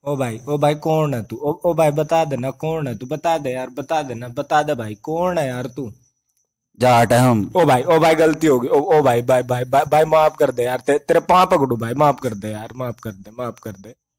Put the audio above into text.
ओ भाई कौन है तू? ओ भाई बता देना कौन है तू, बता दे यार, बता देना, बता दे भाई कौन है यार तू। जा हट हम। ओ भाई गलती होगी। ओ भाई भाई भाई भाई, भाई माफ कर दे यार, तेरे पाँव पकड़ू भाई, माफ कर दे यार, माफ कर दे, माफ कर दे।